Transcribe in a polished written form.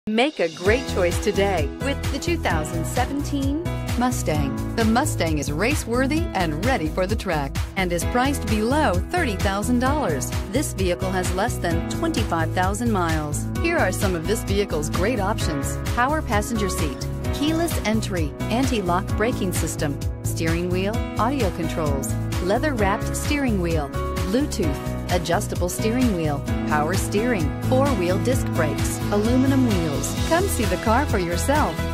Make a great choice today with the 2017 Mustang. The Mustang is race-worthy and ready for the track and is priced below $30,000. This vehicle has less than 25,000 miles. Here are some of this vehicle's great options: power passenger seat, keyless entry, anti-lock braking system, steering wheel audio controls, leather-wrapped steering wheel, Bluetooth, adjustable steering wheel, power steering, four-wheel disc brakes, aluminum wheels. Come see the car for yourself.